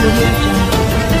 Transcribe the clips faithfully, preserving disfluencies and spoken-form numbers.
audio jungle.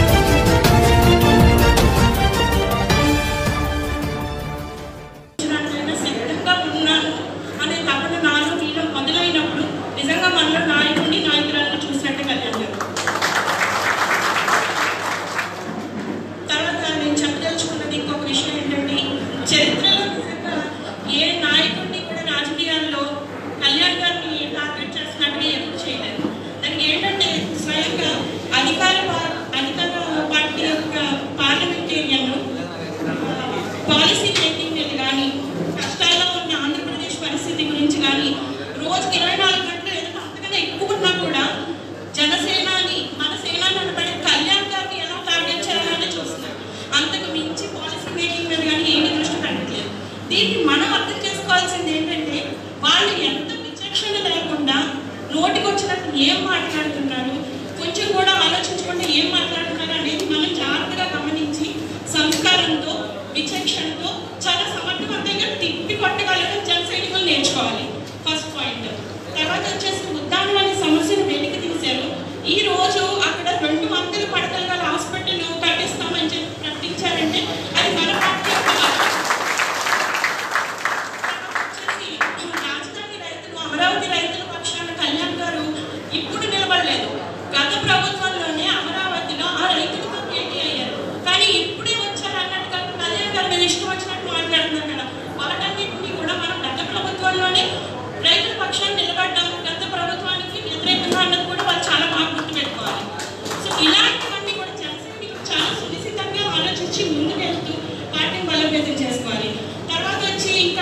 చరిత్రలో నిజంగా ఏ నాయకుడిని కూడా రాజకీయాల్లో కళ్యాణ్ గారిని టార్గెట్ చేసినట్టుగా ఎదురు చేయలేదు. దానికి ఏంటంటే స్వయంగా అధికార అధికార పార్టీ యొక్క పార్లమెంటేరియన్లు పాలసీ మేకింగ్ మీద కానీ కష్టాల్లో ఉన్న ఆంధ్రప్రదేశ్ పరిస్థితి గురించి కానీ రోజుకి ఇరవై నాలుగు గంటలు ఏదైనా అంతకన్నా ఎక్కువ ఉన్నా కూడా జనసేనాని మన సేనాని అనబడే కళ్యాణ్ గారిని ఎలా టార్గెట్ చేయాలని చూస్తున్నారు. అంతకు మించి పాలసీ మేకింగ్ మీద కానీ ఏమి దృష్టి పెట్టట్లేదు. దీన్ని మనం అర్థం చేసుకోవాల్సింది ఏంటంటే వాళ్ళు ఎంత విచక్షణ లేకుండా నోటికి వచ్చినట్టు ఏం మాట్లాడుతున్నారు, కొంచెం కూడా ఆలోచించకుండా ఏం మాట్లాడుతున్నారు అనేది మనం జాగ్రత్తగా గమనించి సంస్కారంతో విచక్షణతో చాలా సమర్థవంతంగా తిప్పి కొట్టగలగడం జన సైనికులు నేర్చుకోవాలి. First point. తర్వాత వచ్చేసి ఉద్దానం అనే సమస్యను వెలికి తీశారు. ఈ రోజు అక్కడ రెండు వందల పడకల గల హాస్పిటల్ కట్టిస్తామని చెప్పి ప్రకటించారంటే అది మన పార్టీ రాజధాని రైతులు అమరావతి రైతుల పక్షాన కళ్యాణ్ గారు ఇప్పుడు నిలబడలేదు. గత ప్రభుత్వంలోనే అమరావతిలో ఆ రైతులతో భేటీ అయ్యారు. కానీ ఇప్పుడే వచ్చారు అన్నట్టుగా కళ్యాణ్ గారి మీద ఇష్టం వచ్చినట్టు మాట్లాడుతున్నారు కదా. వాటన్నింటినీ కూడా మనం గత ప్రభుత్వంలోనే రైతుల పక్షాన్ని నిలబడ్డాము, గత ప్రభుత్వానికి వ్యతిరేకంగా అన్నది కూడా వాళ్ళు చాలా బాగా గుర్తుపెట్టుకోవాలి. సో ఇలాంటివన్నీ కూడా జనసేనకి చాలా సునిశ్చితంగా ఆలోచించి ముందుకు వెళ్తూ పార్టీని బలోపేతం చేసుకోవాలి. తర్వాత వచ్చి ఇంకా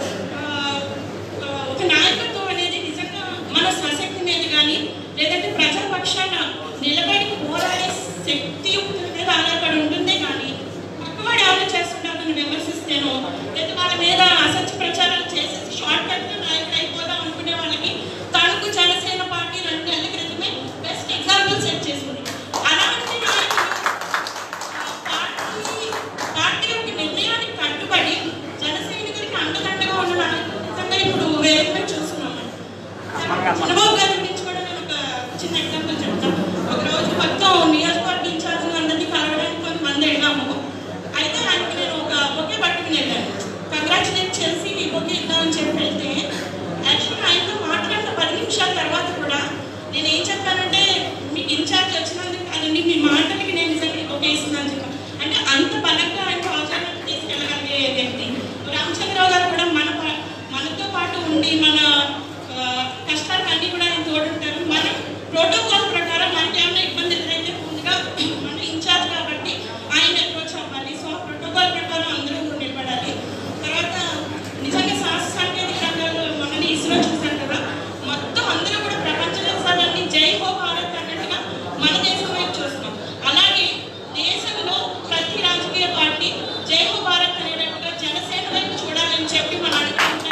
ఒక నాయకత్వం అనేది నిజంగా మన స్వశక్తి మీద కానీ లేదంటే ప్రజల పక్షాన నిలబడి పోరాడే శక్తి మీద ఆధారపడి ఉంటుందే కానీ పక్కవాడు ఎవరు చేస్తుంటారని విమర్శిస్తేనో లేదా వాళ్ళ మీద అసత్య ప్రచారాలు చేసేసి షార్ట్ కట్ గా నాయకుడు అయిపోదాం అనుకునే వాళ్ళకి తణుకు జనసేన పార్టీ రెండు నెలల క్రితమే బెస్ట్ ఎగ్జాంపుల్ సెట్ చేసింది. అలాంటి నాయకులు పార్టీ పార్టీ యొక్క నిర్ణయానికి కట్టుబడి జనసైనికులకి అండదండగా ఉన్న నాయకులు ఇప్పుడు వేరే చూస్తున్నాం. చంద్రబాబు గారి గురించి కూడా నేను ఒక చిన్న ఎగ్జాంపుల్ చెప్తాను. ఒక రోజు మొత్తం నియోజకవర్గ ఇన్ఛార్జ్ అందరినీ కలవడానికి కొంతమంది వెళ్ళాము. అయితే ఆయనకి నేను ఒక బొకే పట్టుకుని వెళ్ళాను. కంగ్రాచులేట్ చేసి ఈ బొకే ఇద్దామని చెప్పి వెళ్తే యాక్చువల్గా ఆయనతో మాట్లాడిన పది నిమిషాల తర్వాత కూడా నేను ఏం చెప్పానంటే మీకు ఇన్ఛార్జ్ వచ్చినందుకు కాదండి, మీ మాటలకి నేను నిజంగా ఈ బొకే ఇస్తున్నాను చెప్పాను. అంటే అంత బలంగా ఆయన ఆచరణకు తీసుకెళ్ళగలిగే వ్యక్తి. రామచంద్రరావు గారు కూడా మన మనతో పాటు ఉండి మన కష్టాలకు అన్ని కూడా ఆయన తోడుంటారు. మన ప్రోటోకాల్ ప్రకారం మనకి ఏమైనా ఇబ్బంది ఎదురైతే ముందుగా మన ఇన్ఛార్జ్ కాబట్టి ఆయన అప్రోచ్ అవ్వాలి. సో ఆ ప్రోటోకాల్ ప్రకారం అందరూ కూడా నిలబడాలి. తర్వాత నిజంగా శాస్త్ర సాంకేతిక రంగాల్లో మనని ఇస్రో చూసారు కదా, మొత్తం అందరూ కూడా ప్రపంచ దేశాలన్నీ జై హో భారత్ అన్నట్టుగా మన దేశం వైపు చూస్తున్నాం. అలాగే దేశంలో ప్రతి రాజకీయ పార్టీ జై హో భారత్ అనేటట్టుగా జనసేన వైపు చూడాలని చెప్పి మన అడుగుతుంటారు.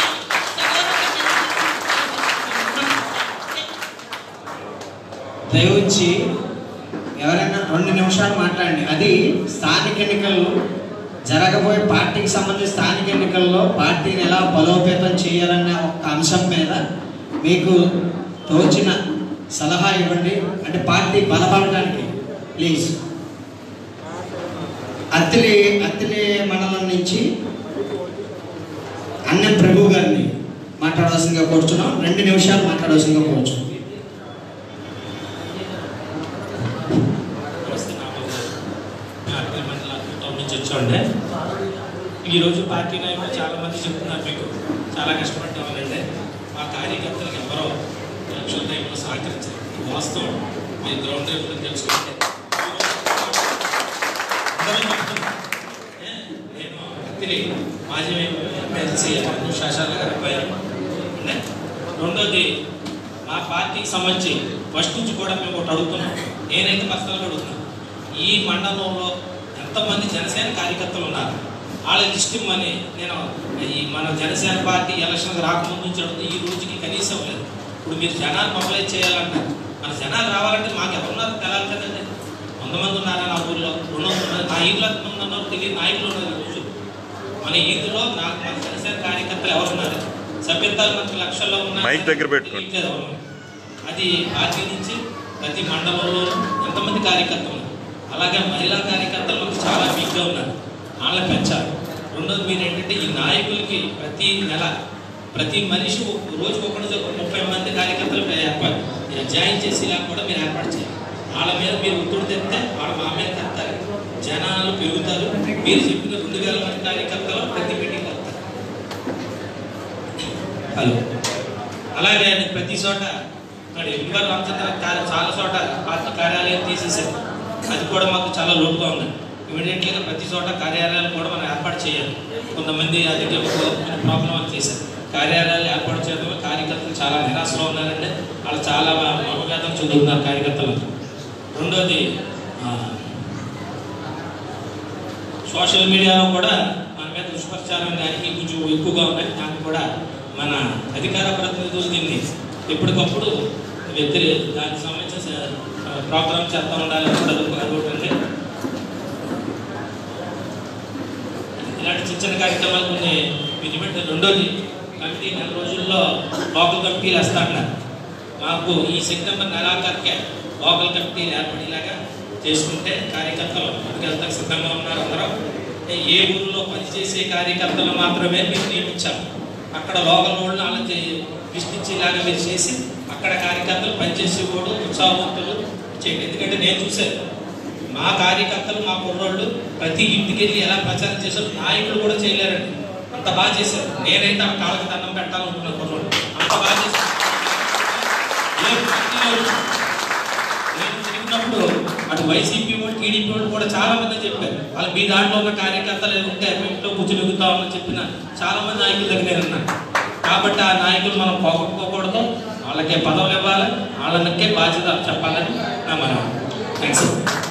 దయవుంచి ఎవరైనా రెండు నిమిషాలు మాట్లాడండి. అది స్థానిక ఎన్నికల్లో జరగబోయే పార్టీకి సంబంధించి స్థానిక ఎన్నికల్లో పార్టీని ఎలా బలోపేతం చేయాలన్న ఒక అంశం మీద మీకు తోచిన సలహా ఇవ్వండి. అంటే పార్టీ బలపడడానికి ప్లీజ్. అత్తిలి అత్తిలి మండలం నుంచి అన్నం ప్రభు గారిని మాట్లాడవలసిందిగా కోరుచున్నాం. రెండు నిమిషాలు మాట్లాడవలసిందిగా కోరుచు. చూడండి, ఈరోజు పార్టీ నాయకులు చాలామంది చెప్తున్నారు మీకు చాలా కష్టపడ్డామనండి. మా కార్యకర్తలకు ఎవరో ఎలక్షన్ టైంలో సహకరించారు. వాస్తవం మీరు గ్రౌండ్ లెవెల్లో తెలుసుకుంటే నేను అత్తిలి మాజీ ఎమ్మెల్సీ శాసన గారి అబ్బాయి. రెండోది మా పార్టీకి సంబంధించి ఫస్ట్ నుంచి కూడా మేము ఒకటి అడుగుతున్నాం. నేనైతే పర్సనల్గా అడుగుతున్నాను, ఈ మండలంలో ఎంతమంది జనసేన కార్యకర్తలు ఉన్నారు వాళ్ళ లిస్ట్ ఇమ్మని నేను ఈ మన జనసేన పార్టీ ఎలక్షన్కి రాకముందు నుంచి అడుగుతుంది. ఈ రోజుకి కనీసం లేదు. ఇప్పుడు మీరు జనాలు మొబైలైజ్ చేయాలంటారు. మన జనాలు రావాలంటే మాకు ఎవరున్నారు తెలాలి కదండి. వంద మంది ఉన్నారా నా ఊళ్ళో, రెండు వందల మంది నా ఈదులో ఎంతమంది ఉన్నారు తెలియదు. నాయకులు ఉన్నారు ఈరోజు మన ఈదులో. నాకు మన జనసేన కార్యకర్తలు ఎవరున్నారు? సభ్యత్వాలు మనకి లక్షల్లో ఉన్నాయి. అది పార్టీ నుంచి ప్రతి మండలంలో ఎంతమంది మంది కార్యకర్తలు ఉన్నారు. అలాగే మహిళా కార్యకర్తలు మనకు చాలా వీక్గా ఉన్నారు, వాళ్ళని పెంచాలి. రెండోది మీరు ఏంటంటే ఈ నాయకులకి ప్రతి నెల ప్రతి మనిషి రోజుకి ఒకటి ముప్పై మంది కార్యకర్తలు ఏర్పాటు జాయిన్ చేసేలా కూడా మీరు ఏర్పాటు చేయాలి. వాళ్ళ మీద మీరు ఒత్తిడి తెస్తే వాళ్ళు మా మీద తెస్తారు, జనాలు పెరుగుతారు. మీరు చెప్పిన రెండు వేల మంది కార్యకర్తలు ప్రతి మీటింగ్ వస్తారు. హలో అలాగే ప్రతి చోట మరి ఎంఆర్ రామచంద్ర చాలా చోట పార్టీ కార్యాలయం తీసేసారు, అది కూడా మాకు చాలా లోటుగా ఉంది. ఇమీడియట్లీగా ప్రతి చోట కార్యాలయాలు కూడా మనం ఏర్పాటు చేయాలి. కొంతమంది అది ప్రాబ్లం అని చేశారు. కార్యాలయాలు ఏర్పాటు చేయడం వల్ల కార్యకర్తలు చాలా నిరాశలో ఉన్నారంటే వాళ్ళు చాలా మనోవేదన చూస్తున్నారు కార్యకర్తలకు. రెండోది సోషల్ మీడియాలో కూడా మన మీద దుష్ప్రచారం కానీ కొంచెం ఎక్కువగా ఉన్నాయి. దాన్ని కూడా మన అధికార ప్రతినిధులు దీన్ని ఎప్పటికప్పుడు వ్యక్తి దానికి సంబంధించిన ప్రోగ్రామ్ చేస్తూ ఉండాలి. అదొకటి ఇలాంటి చిన్న చిన్న కార్యక్రమాలు కొన్ని విధిపెట్టి. రెండోది కమిటీ నెల రోజుల్లో లోకల్ కమిటీలు వేస్తా ఉన్నారు. మాకు ఈ సెప్టెంబర్ నెలాఖరుకే లోకల్ కమిటీలు ఏర్పడేలాగా చేసుకుంటే కార్యకర్తలు ముందుకెళ్తాకు సిద్ధంగా ఉన్నారు. అందరూ ఏ ఊరిలో పనిచేసే కార్యకర్తలు మాత్రమే మీరు నియమించారు. అక్కడ లోకల్ వాళ్ళు వాళ్ళకి విష్టించేలాగా మీరు చేసి అక్కడ కార్యకర్తలు పనిచేసే కూడా ఉత్సాహవంతులు చేయండి. ఎందుకంటే నేను చూశాను మా కార్యకర్తలు మా కుర్రోళ్ళు ప్రతి ఇంటికి వెళ్ళి ఎలా ప్రచారం చేశారు, నాయకులు కూడా చేయలేరండి. అంత బాగా చేశారు. నేనైతే ఆ కాళ్ళకి దండం పెట్టాలనుకున్నాను. కుర్రోళ్ళు అంత బాగా చేశారు. నేను తిరిగినప్పుడు అటు వైసీపీ వాళ్ళు టీడీపీ వాళ్ళు కూడా చాలా మంది చెప్పారు, వాళ్ళు మీ దాంట్లో ఉన్న కార్యకర్తలు ఉంటే ఇంట్లో కూర్చొనిగుతామని చెప్పిన చాలా మంది నాయకుల దగ్గర నేను ఉన్నాను. కాబట్టి ఆ నాయకులు మనం పోగొట్టుకోకూడదు, వాళ్ళకే పదవులు ఇవ్వాలి, వాళ్ళకే బాధ్యత చెప్పాలని నా మనం. థ్యాంక్స్.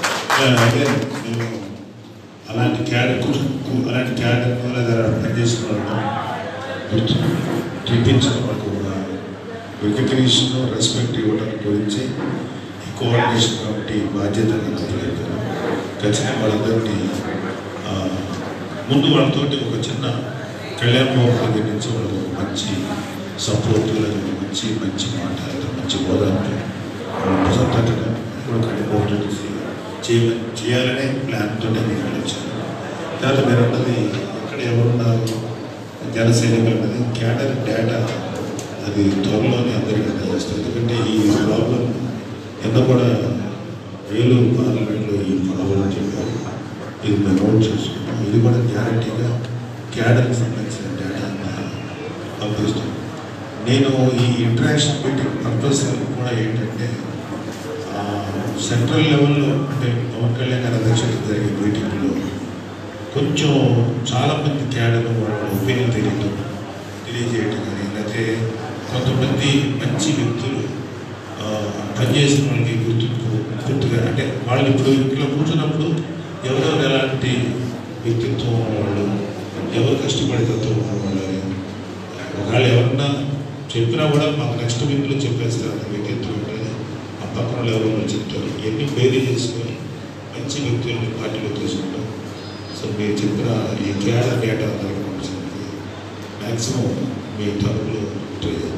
అలాంటి క్యాడర్ అలాంటి క్యాడర్ లేదా పనిచేసిన గుర్తు చూపించడం కూడా రికగ్నిషన్ రెస్పెక్ట్ ఇవ్వడం గురించి ఈ కోఆర్డినేషన్ కమిటీ బాధ్యతగా అప్పచెప్తారు. ఖచ్చితంగా వాళ్ళందరినీ ముందు వాళ్ళతోటి ఒక చిన్న కళ్యాణ మోహన్ దగ్గర నుంచి వాళ్ళకి ఒక మంచి సపోర్ట్ లేదా మంచి మంచి మాట మంచి హోదాతో ప్రసంతగా కూడా కళ్యాణ చేయ చేయాలనే ప్లాన్తో నేను వచ్చాను. తర్వాత మీరు అన్నది ఎక్కడ ఎవరున్నారు జనసైనికులు అన్నది క్యాడర్ డేటా అది త్వరలోనే అందరికీ అందజేస్తారు. ఎందుకంటే ఈ ప్రాబ్లం ఎంత కూడా ఏలూరు పార్లమెంట్లో ఈ ప్రాబ్లం చెప్పారు, ఇది మేము నోట్ చేసుకున్నాం. ఇది కూడా గ్యారంటీగా క్యాడర్కి సంబంధించిన డేటా పంపిస్తాం. నేను ఈ ఇంటరాక్షన్ మీటింగ్ పర్పస్ కూడా ఏంటంటే సెంట్రల్ లెవెల్లో అంటే పవన్ కళ్యాణ్ గారి అధ్యక్షతన జరిగే మీటింగ్లో కొంచెం చాలామంది క్యాడర్ వాళ్ళ ఒపీనియన్ తెలియటం తెలియజేయటం కానీ లేకపోతే కొంతమంది మంచి వ్యక్తులు పనిచేసిన వాళ్ళకి గుర్తింపు గుర్తుగా అంటే వాళ్ళు ఇప్పుడు ఇంట్లో కూర్చున్నప్పుడు ఎవరెవరు ఎలాంటి వ్యక్తిత్వం వాళ్ళు ఎవరు కష్టపడి తత్వం వాళ్ళు ఒకవేళ ఎవరన్నా చెప్పినా కూడా మాకు నెక్స్ట్ వీక్లో చెప్పేస్తారు వ్యక్తిత్వం ఉంటుంది, ఆ పక్కన వాళ్ళు ఎవరో చెప్తారు. ఇవన్నీ బేరీ చేసుకొని మంచి వ్యక్తుల్ని పార్టీలో తీసుకుంటాం. సో మీరు చెప్పిన ఈ క్యాడర్ డేటా అందరికీ పంపించింది మ్యాక్సిమం మీ తరపులో ట్రై చేయండి.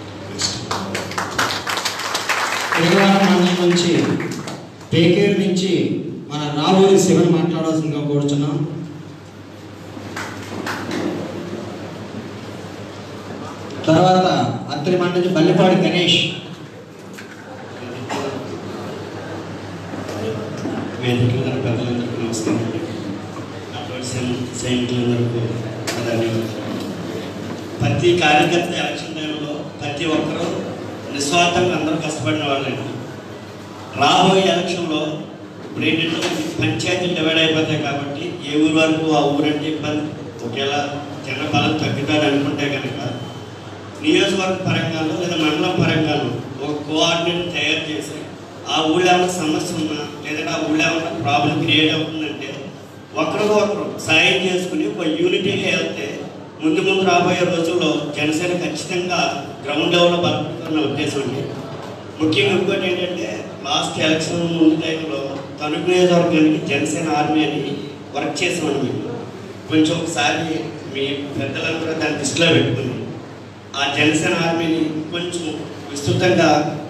మండలం నుంచి పేకేరు నుంచి మన రావూరి శివన్ మాట్లాడాల్సిందిగా కోరుచున్నాం. తర్వాత అత్తరి మండలి నుంచి బల్లిపాడి గణేష్. వేదికల పెద్దలందరికీ నమస్కారం. సైనికులందరికీ ధన్యవాదాలు. ప్రతి కార్యకర్త ఎలక్షన్ టైంలో ప్రతి ఒక్కరూ నిస్వార్థంగా అందరూ కష్టపడిన వాళ్ళండి. రాబోయే ఎలక్షన్లో ఇప్పుడు ఏంటంటే పంచాయతీలు డివైడ్ అయిపోతాయి కాబట్టి ఏ ఊరు వరకు ఆ ఊరంటే ఇబ్బంది ఒకేలా చిన్న బలం తగ్గుతాడు అనుకుంటే కనుక నియోజకవర్గ పరంగానో లేదా మండలం పరంగానో ఒక కోఆర్డినేట్ తయారు చేసి ఆ ఊళ్ళో ఏమైనా సమస్య ఉన్నా లేదంటే ఆ ఊళ్ళో ఏమైనా ప్రాబ్లం క్రియేట్ అవుతుందంటే ఒకరికొకరు ఒకరు సాయం చేసుకుని ఒక యూనిటీగా వెళ్తే ముందు ముందు రాబోయే రోజుల్లో జనసేన ఖచ్చితంగా గ్రౌండ్ లెవెల్లో బలపడుతున్న ఉద్దేశం అండి. ముఖ్యంగా ఇంకోటి ఏంటంటే లాస్ట్ ఎలక్షన్ ముందు టైంలో తణుకు నియోజకవర్గానికి జనసేన ఆర్మీ అని వర్క్ చేసామని మేము కొంచెం ఒకసారి మీ పెద్దలందరూ దాన్ని దృష్టిలో పెట్టుకుని ఆ జనసేన ఆర్మీని కొంచెం విస్తృతంగా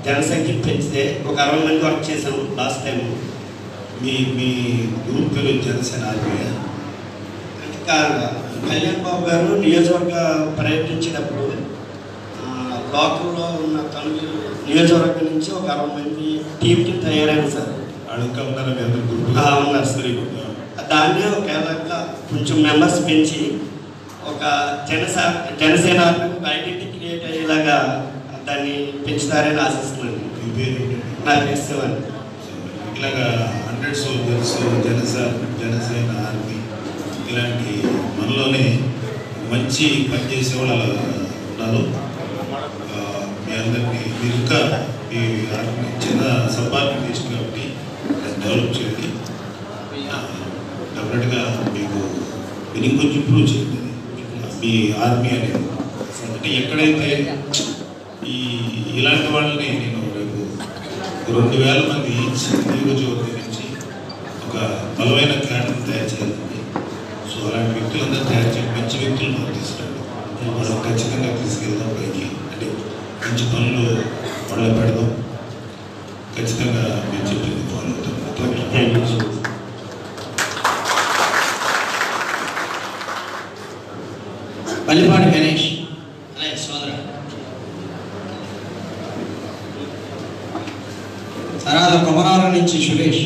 జనసంఖ్య పెంచితే ఒక అరవై మంది వర్క్ చేశాము లాస్ట్ టైం. మీ మీ గ్రూప్ పేరు జనసేన ఆర్మీ. ఇంకా కళ్యాణ్ బాబు గారు నియోజకవర్గ పర్యటించేటప్పుడు లోకల్లో ఉన్న తణుకు నియోజకవర్గం నుంచి ఒక అరవై మంది టీంకి తయారైంది సార్. అడుగుతా ఉన్నారా మీ అందరు గ్రూప్? ఉన్నారు సార్. దాన్నే ఒకవేళ కొంచెం మెంబర్స్ పెంచి ఒక జనసే జనసేన ఐడెంటిటీ క్రియేట్ అయ్యేలాగా దాన్ని పెంచుతారని ఆశిస్తున్నాను. మీ పేరు నాకు ఇస్తామని ఇట్లాగా hundred soldiers Janasena Janasena army ఇలాంటి మనలోనే మంచి పనిచేసే వాళ్ళు ఉన్నారు. మీ అందరికీ మీరు ఇంకా మీ ఆర్మీ చిన్న సబార్డినేషన్ కాబట్టి డెవలప్ చేయండి. డెఫినెట్గా మీకు మీరు ఇంకొంచెం ఇంప్రూవ్ చేయండి మీ ఆర్మీ అనేది. అంటే ఎక్కడైతే ఈ ఇలాంటి వాళ్ళని నేను రేపు రెండు వేల మంది నియోజకవర్గం నుంచి ఒక బలమైన క్యాడర్ తయారు చేయాలండి. సో అలాంటి వ్యక్తులందరూ తయారు చేయాలి. మంచి వ్యక్తులు మనం తీసుకురండి. మనం ఖచ్చితంగా తీసుకెళ్దాం పైకి. అంటే మంచి పనులు మొదలు పెడదాం. ఖచ్చితంగా మేము చెప్పింది ఫాలో అవుతాం. Thank you. పల్లిపాటి గణేష్ అనే సోదర, సరాద కొమరాల నుంచి సురేష్.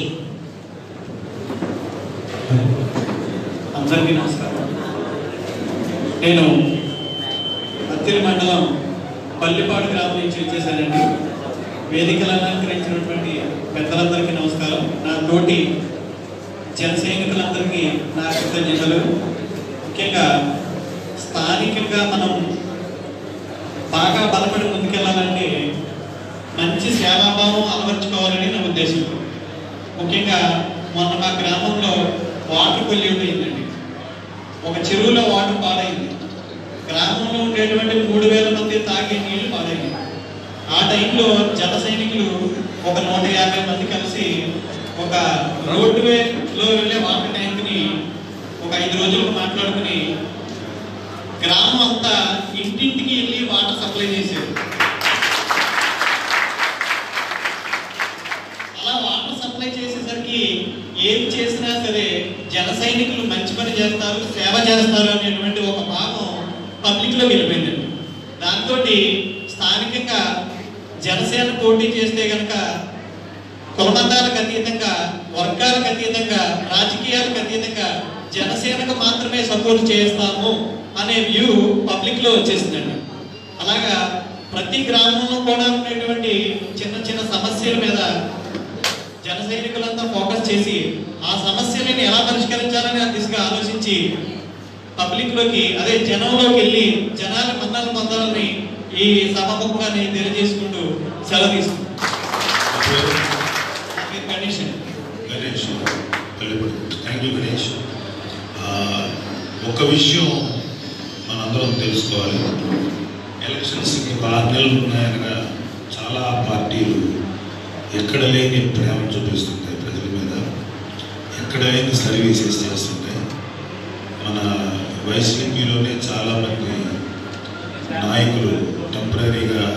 అందరికీ నమస్కారం. నేను అత్తిలి మండలం పల్లిపాడు గ్రామం నుంచి వచ్చేసానండి. వేదికలు అలంకరించినటువంటి పెద్దలందరికీ నమస్కారం. నా తోటి జన సైనికులందరికీ నా కృతజ్ఞతలు. ముఖ్యంగా స్థానికంగా మనం బాగా బలపడి ముందుకెళ్ళాలంటే మంచి సేవాభావం అలవర్చుకోవాలని నా ఉద్దేశం. ముఖ్యంగా మొన్న మా గ్రామంలో వాటర్ పొల్యూట్ అయిందండి. ఒక చెరువులో వాటర్ పాడైంది. గ్రామంలో ఉండేటువంటి మూడు వేల మంది తాగే నీళ్లు పాడైంది. ఆ టైంలో జన సైనికులు ఒక నూట యాభై మంది కలిసి ఒక రోడ్డువేలో వెళ్ళే వాటర్ ట్యాంక్ని ఒక ఐదు రోజులకు మాట్లాడుకుని గ్రామం అంతా ఇంటింటికి వెళ్ళి వాటర్ సప్లై చేశారు. అలా వాటర్ సప్లై చేసేసరికి ఏం చేసినా సరే జన సైనికులు మంచి పని చేస్తారు, సేవ చేస్తారు అనేటువంటి ఒక భావం పబ్లిక్లో వెళ్ళిపోయిందండి. దాంతో స్థానికంగా జనసేన పోటీ చేస్తే కనుక కులమతాలకు అతీతంగా, వర్గాలకు అతీతంగా, రాజకీయాలకు అతీతంగా జనసేనకు మాత్రమే సపోర్ట్ చేస్తాము అనే వ్యూ పబ్లిక్లో వచ్చేసిందండి. అలాగా ప్రతి గ్రామంలో కూడా ఉండేటువంటి చిన్న చిన్న సమస్యల మీద జన సైనికులంతా ఫోకస్ చేసి ఆ సమస్యలను ఎలా పరిష్కరించాలని ఆ దిశగా ఆలోచించి పబ్లిక్లోకి, అదే జనంలోకి వెళ్ళి జనాల మన్నలు పొందాలని ఈ సభాముఖంగా తెలియజేసుకుంటూ సెలవు తీసుకుంటాం. Ganesh Ganesh thank you Ganesh. ఒక విషయం మనందరం తెలుసుకోవాలి. ఎలక్షన్స్ ఇంకా ఆరు నెలలు ఉన్నాయనగా చాలా పార్టీలు ఎక్కడ లేని ప్రేమ చూపిస్తుంటాయి ప్రజల మీద, ఎక్కడ లేని సర్వీసెస్ చేస్తుంటాయి. మన వైసీపీలోనే చాలామంది నాయకులు టెంపరీగా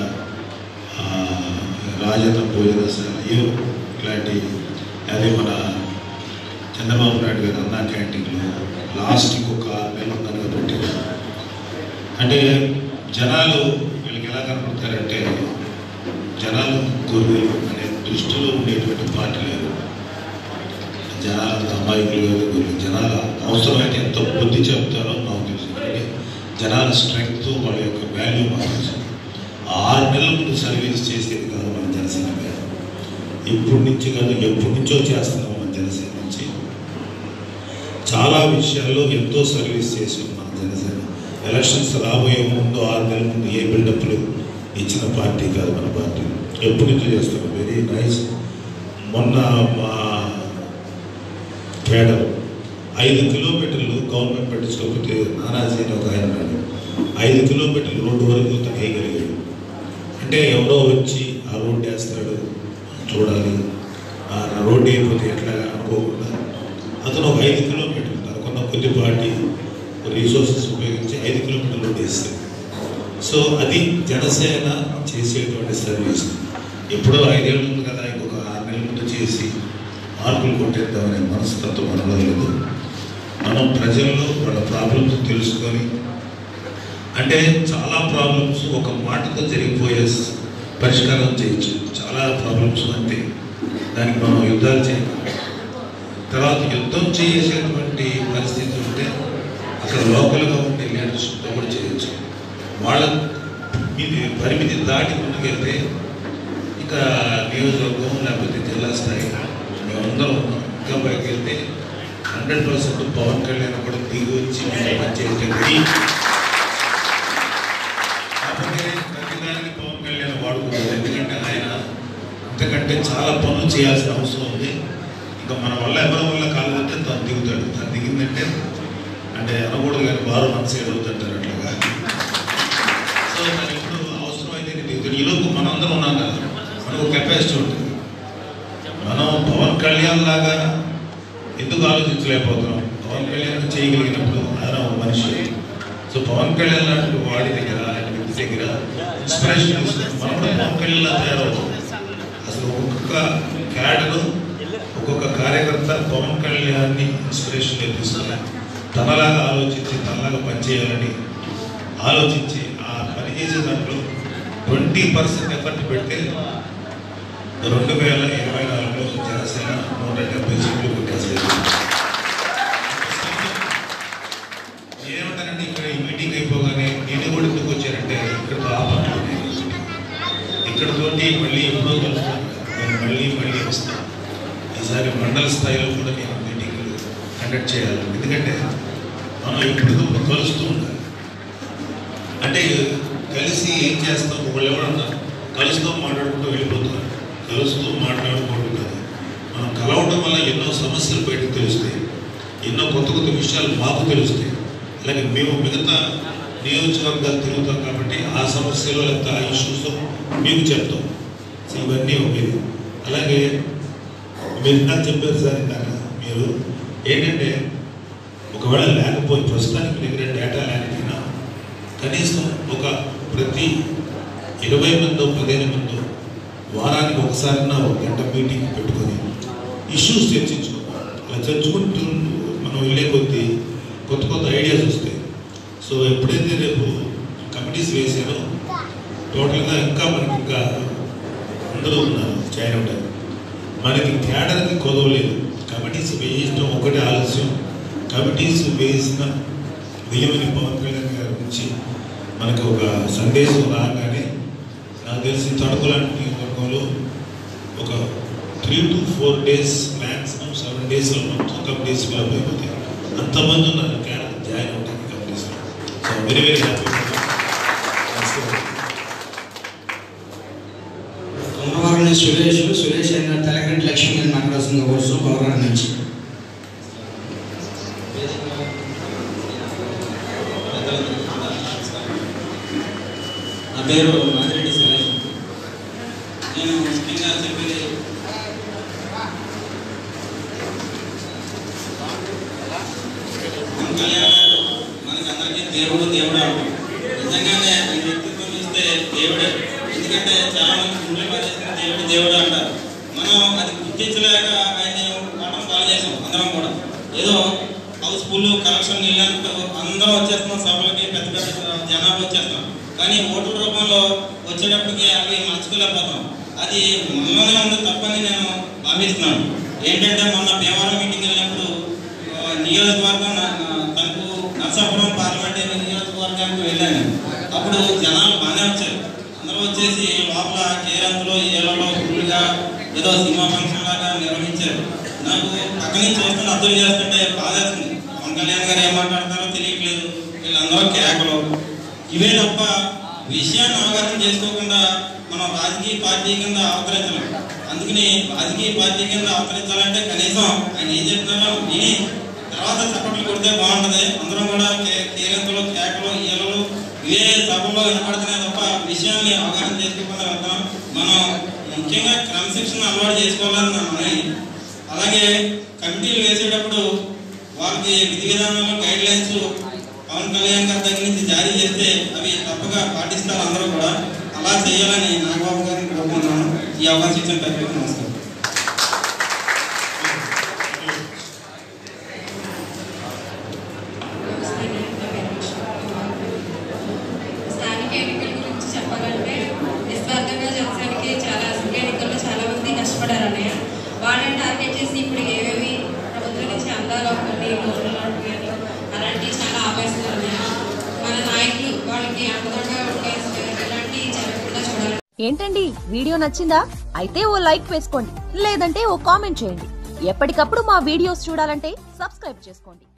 రాజన్న భోజనశాలయో ఇలాంటి, అదే మన చంద్రబాబు నాయుడు గారు అన్నా క్యాంటీన్లో లాస్ట్కి ఒక ఆరు నెలలు ఉందనగా పెట్టారు. అంటే జనాలు వీళ్ళకి ఎలా కనపడతారంటే జనాలు గొర్రెలు అనే దృష్టిలో ఉండేటువంటి పార్టీ లేదు. జనాలు అమాయకులు కాదు, గొర్రెలు. జనాల అవసరమైతే ఎంతో బుద్ధి చెప్తారో మాకు తెలుసు. అంటే జనాల స్ట్రెంగ్త్, వాళ్ళ యొక్క వాల్యూ మాకు తెలుసు. ఆరు నెలల ముందు సర్వీస్ చేసేది కాదు మన జనసేన మీద. ఇప్పటి నుంచి కాదు, ఎప్పటి నుంచో చేస్తున్నాం మన జనసేన నుంచి. చాలా విషయాల్లో ఎంతో సర్వీస్ చేసి మన జనసేన. ఎలక్షన్స్ రాబోయే ముందు ఆరు నెలల ముందు ఏ బిల్డప్లు ఇచ్చిన పార్టీ కాదు మన పార్టీ. ఎప్పటి నుంచో చేస్తాం. Very nice. మొన్న మా కేడర్ ఐదు కిలోమీటర్లు గవర్నమెంట్ పట్టించుకోకపోతే నానాజీ అని ఒక ఆయన ఉన్నాడు, ఐదు కిలోమీటర్లు రోడ్డు వరకు తను వేయగలిగాడు. అంటే ఎవరో వచ్చి ఆ రోడ్డు వేస్తాడు చూడాలి, ఆ రోడ్డు అయిపోతే ఎట్లా అనుకోకుండా అతను ఒక ఐదు కిలోమీటర్లు తనకున్న కొద్దిపాటి రీసోర్సెస్ ఉపయోగించి ఐదు కిలోమీటర్లు రోడ్డు వేస్తాడు. సో అది జనసేన చేసేటువంటి సర్వీస్. ఎప్పుడో ఐదేళ్ళు ఉంది కదా ఇంకొక ఆరు నెలల ముందు చేసి మార్కులు కొట్టేద్దామనే మనస్తత్వం మనలో లేదు. మనం ప్రజల్లో వాళ్ళ ప్రాబ్లమ్స్ తెలుసుకొని, అంటే చాలా ప్రాబ్లమ్స్ ఒక మాటతో జరిగిపోయే పరిష్కారం చేయొచ్చు. చాలా ప్రాబ్లమ్స్ అంటే దానికి మనం యుద్ధాలు చేయాలి. తర్వాత యుద్ధం చేసేటువంటి పరిస్థితి ఉంటే అక్కడ లోకల్గా ఉండే లీడర్షిప్తో కూడా చేయొచ్చు. వాళ్ళ ఇది పరిమితి దాటి ముందుకెళ్తే ఇక నియోజకవర్గం లేకపోతే జిల్లా స్థాయి మేమందరం ఉన్నాం. ఇంకా పైకి వెళ్తే హండ్రెడ్ పర్సెంట్ పవన్ కళ్యాణ్ కూడా దిగి వచ్చి పనిచేయటండి. కాకపోతే ప్రతిదానికి పవన్ కళ్యాణ్ వాడుకోవాలి. ఎందుకంటే ఆయన అంతకంటే చాలా పనులు చేయాల్సిన అవసరం ఉంది. ఇంకా మన వల్ల ఎవరి వల్ల కాలేదంటే తను దిగుతాడు. తను దిగిందంటే అంటే అనకూడదు కానీ వారు మనసు ఏడవుతుంటారు అట్లాగా. సో తను ఎప్పుడు అవసరం అయితే దిగుతాడు. ఈలోపు మనం అందరం ఉన్నాం కదా, మనకు కెపాసిటీ ఉంటుంది. మనం పవన్ కళ్యాణ్ లాగా ఎందుకు ఆలోచించలేకపోతున్నాం? పవన్ కళ్యాణ్ చేయగలిగినప్పుడు ఆయన ఒక మనిషి. సో పవన్ కళ్యాణ్ లాంటి వాడి దగ్గర ఆయన వ్యక్తి దగ్గర ఇన్స్పిరేషన్ తీసుకుంటాం. మనం కూడా పవన్ కళ్యాణ్ లా తయారవుతాం. అసలు ఒక్కొక్క క్యాడరు ఒక్కొక్క కార్యకర్త పవన్ కళ్యాణ్ని ఇన్స్పిరేషన్ తీసుకుని తనలాగా ఆలోచించి తనలాగా పనిచేయాలని ఆలోచించి ఆ పని చేసే దాంట్లో ట్వంటీ పర్సెంట్ ఎఫర్ట్ పెడితే రెండు వేల ఇరవై నాలుగులో జనసేన నూట డెబ్బై సీట్లు కొట్టేసేది. ఏమంటారంటే ఇక్కడ ఈ మీటింగ్ అయిపోగానే నేను కూడా ఎందుకు వచ్చానంటే ఇక్కడతో ఆపట్లేదు. ఇక్కడతోటి మళ్ళీ ఎప్పుడో కలుస్తాను, నేను మళ్ళీ మళ్ళీ వస్తాను. ఈసారి మండల స్థాయిలో కూడా నేను మీటింగ్లు కండక్ట్ చేయాలి. ఎందుకంటే మనం ఇప్పుడు కలుస్తూ ఉండాలి. అంటే కలిసి ఏం చేస్తాం? ఒకళ్ళు ఎవరన్నా కలుస్తూ మాట్లాడుకుంటూ వెళ్ళిపోతున్నారు. కలుస్తూ మాట్లాడుకోవడం కాదు, మనం కలవడం వల్ల ఎన్నో సమస్యలు బయటకు తెలుస్తాయి, ఎన్నో కొత్త కొత్త విషయాలు మాకు తెలుస్తాయి. అలాగే మేము మిగతా నియోజకవర్గాలు తిరుగుతాం కాబట్టి ఆ సమస్యలు లేకపోతే ఆ ఇష్యూస్ మీకు చెప్తాం. సో ఇవన్నీ ఒకేది. అలాగే మీరు ఇందాక చెప్పారు సార్, ఇందాక మీరు ఏంటంటే ఒకవేళ లేకపోయి ప్రస్తుతానికి దగ్గర డేటా లేకపోయినా కనీసం ఒక ప్రతి ఇరవై మందో పదిహేను మందో వారానికి ఒకసారి ఒక గంట మీటింగ్ పెట్టుకొని ఇష్యూస్ చర్చించుకోవాలి. అలా చర్చుకుంటూ మనం వెళ్ళే కొద్దీ కొత్త కొత్త ఐడియాస్ వస్తాయి. సో ఎప్పుడైతే రేపు కమిటీస్ వేసారో టోటల్గా ఇంకా మనకి ఇంకా అందరూ ఉన్నారు జాయిన్ అవ్వడానికి. మనకి తేడాకి కొదవలేదు. కమిటీస్ వేయడం ఒకటే ఆలస్యం. కమిటీస్ వేసిన వెయ్యమని పవన్ కళ్యాణ్ గారి నుంచి మనకు ఒక సందేశం రాగానే నాకు తెలిసి తణుకు లాంటి నియోజకవర్గంలో ఒక three to four days maximum seven డేస్లో మొత్తం కమిటీస్ ఫిల్అప్ అయిపోతాయి. అంతమంది ఉన్నారు క్యాడర్ జాయిన్ అవుతాయి కమిటీస్లో. So very very happy. కుమ్మవారిని సురేష్ సురేష్ అయిన తెలంగాణ లక్ష్మీ మాట్లాడుతున్న కోసం గౌరవం నుంచి నా పేరు మాదిరెడ్డి సురేష్. నేను ముఖ్యంగా చెప్పేది పవన్ కళ్యాణ్ గారు మనకందరికీ దేవుడు దేవుడు అంటాం. నిజంగానే ఈ వ్యక్తిత్వం ఇస్తే దేవుడే. ఎందుకంటే చాలా మంది గుండె పదేసిన దేవుడు దేవుడు అంటారు. మనం అది గుర్తించలేక ఆయన్ని ఆటం బాగా చేసాం. అందరం కూడా ఏదో హౌస్ఫుల్ కలెక్షన్ వెళ్ళినట్టు అందరం వచ్చేస్తున్నాం. సభలకి పెద్ద పెద్ద జనాలు వచ్చేస్తాం. కానీ ఓట్ల రూపంలో వచ్చేటప్పటికి అవి మర్చిపోలేకపోతాం. అది మనలోనే ఉంది తప్పని నేను భావిస్తున్నాను. ఏంటంటే మొన్న భీమవరం మీటింగ్ వెళ్ళినప్పుడు నియోజకవర్గం తనకు నర్సాపురం పార్లమెంటరీ నియోజకవర్గానికి వెళ్ళాను. అప్పుడు జనాలు బాగానే వచ్చారు. అందరూ వచ్చేసి లోపల కేరంతులో ఏళ్ళలో ఫుల్గా ఏదో సినిమా ఫంక్షన్ లాగా నిర్వహించారు. నాకు పక్క నుంచి చూస్తున్న అర్థం చేస్తుంటే బాధేస్తుంది. పవన్ కళ్యాణ్ గారు ఏం మాట్లాడతారో తెలియట్లేదు. వీళ్ళందరూ కేకలు ఇవే తప్ప విషయాన్ని అవగాహన చేసుకోకుండా మనం రాజకీయ పార్టీ కింద అవతరించలేం. అందుకని రాజకీయ పార్టీ కింద అవతరించాలంటే కనీసం ఆయన ఏం చెప్తున్నారో విని తర్వాత చప్పట్లు కొడితే బాగుంటుంది. అందరం కూడా కేరింతలు కేకలు ఈలలు ఇవే సభలో వినపడుతున్నాయి తప్ప విషయాన్ని అవగాహన చేసుకోకుండా వెళ్తాం. మనం ముఖ్యంగా క్రమశిక్షణ అలవాటు చేసుకోవాలని నా మనవి. అలాగే కమిటీలు వేసేటప్పుడు వాళ్ళకి విధి విధానాలు గైడ్ లైన్స్ పవన్ కళ్యాణ్ గారి దగ్గర నుంచి జారీ చేస్తే అవి తప్పగా పాటిస్తారు అందరూ కూడా. అలా చేయాలని నాగబాబు గారిని కోరుకుంటున్నాను. ఈ అవకాశం ఇచ్చిన ప్రతి నమస్కారం. స్థానిక ఎన్నికల గురించి చెప్పాలంటే నిస్వార్థంగా జనసేనకి చాలా అసెంబ్లీ ఎన్నికల్లో చాలా మంది కష్టపడారు అన్నయ్య. వాళ్ళని టార్గెట్ చేసి ఇప్పుడు ఏవేవి ప్రభుత్వం నుంచి అందాలు ఒకటి లోన్లు కానీ అలాంటివి చాలా ఆపేస్తున్నారు అన్నయ్య. మన నాయకులు వాళ్ళకి అండదండగా ఉండే ఇలాంటి జరగకుండా చూడాలి. ఏంటండి వీడియో నచ్చిందా? అయితే ఓ లైక్ వేసుకోండి, లేదంటే ఓ కామెంట్ చేయండి. ఎప్పటికప్పుడు మా వీడియోస్ చూడాలంటే సబ్స్క్రైబ్ చేసుకోండి.